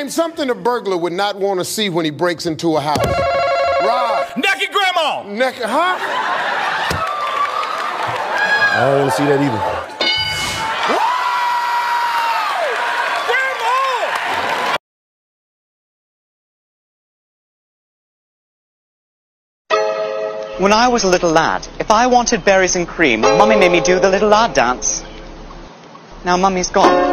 Name something a burglar would not want to see when he breaks into a house. Rod. Naked grandma. Naked, huh? I don't want to see that either. When I was a little lad, if I wanted berries and cream, Mummy made me do the little lad dance. Now Mummy's gone.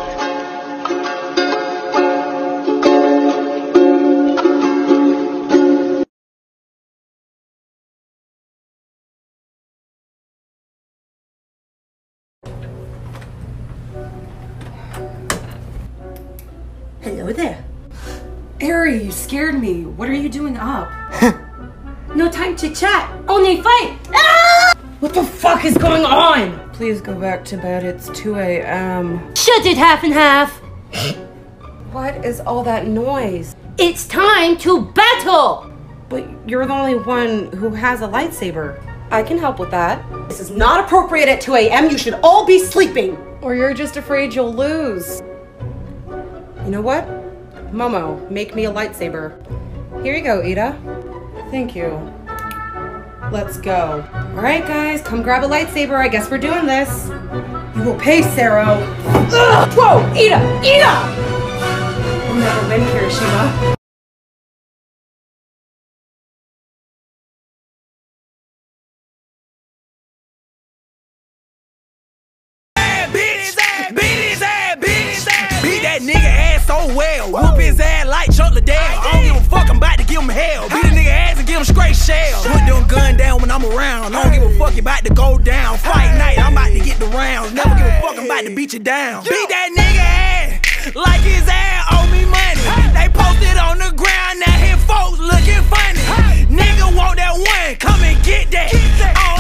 Hello there. Ari, you scared me. What are you doing up? No time to chat, only fight! Ah! What the fuck is going on? Please go back to bed, it's 2 a.m. Shut it half and half! What is all that noise? It's time to battle! But you're the only one who has a lightsaber. I can help with that. This is not appropriate at 2 a.m. You should all be sleeping! Or you're just afraid you'll lose. You know what? Momo, make me a lightsaber. Here you go, Ida. Thank you. Let's go. All right, guys, come grab a lightsaber. I guess we're doing this. You will pay, Sero. Ugh! Whoa, Ida! Ida! We'll never win, Kirishima. Beat that nigga ass so well. Whoop his ass like Chuck Liddell. I don't give a fuck, I'm about to give him hell. Beat a nigga ass and give him straight shell. Put them gun down when I'm around. I don't give a fuck, you about to go down. Fight night, I'm about to get the rounds. Never give a fuck, I'm about to beat you down. Beat that nigga ass like his ass owe me money. They posted on the ground, now his folks looking funny. Nigga want that one, come and get that.